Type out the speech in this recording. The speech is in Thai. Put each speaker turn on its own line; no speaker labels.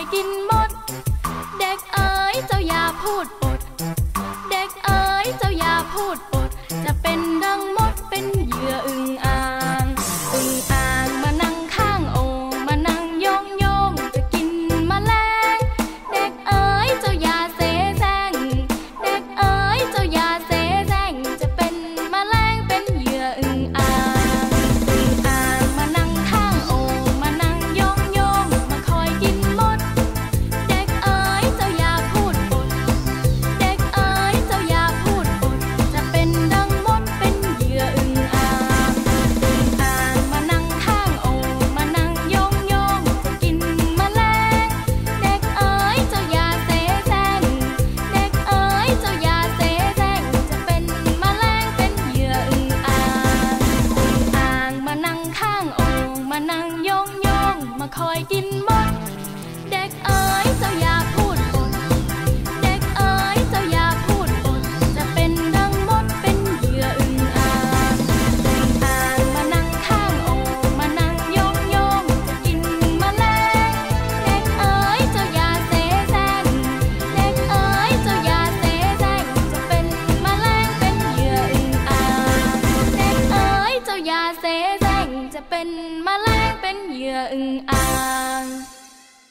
อยกินมดเด็กเอ๋ยเจ้าอย่าพูดปดเด็กเอ๋ยเจ้าอย่าพูดปดจะเป็นดังมดเป็นเหยื่ออึ่งอ่างอึ่งอ่างมานั่งข้างโอ่งมานั่งโยงโยงจะกินแมลงเด็กเอ๋ยเจ้าอย่าเสแสร้งเด็กเอ๋ยเจ้าอย่าเสแสร้งจะเป็นแมลงเป็นเหยื่ออึ่งอ่างอึ่งอ่างมานั่งข้างโอ่งมานั่งโยงโยงมาคอยกินมดเด็กเอ๋ยเจ้าอย่าพูดปดเด็กเอ๋ยเจ้าอย่าพูดปดจะเป็นดังมดเป็นเหยื่ออึ่งอ่างอึ่งอ่างมานั่งข้างโอ่งมานั่งโยงโยงจะกินแมลงเด็กเอ๋ยเจ้าอย่าเสแสร้งเด็กเอ๋ยเจ้าอย่าเสแสร้งจะเป็นแมลงเป็นเหยื่ออึ่งอ่างอึ่งอ่างมานั่งข้างโอ่งมานั่งโยงโยงมาคอยกิน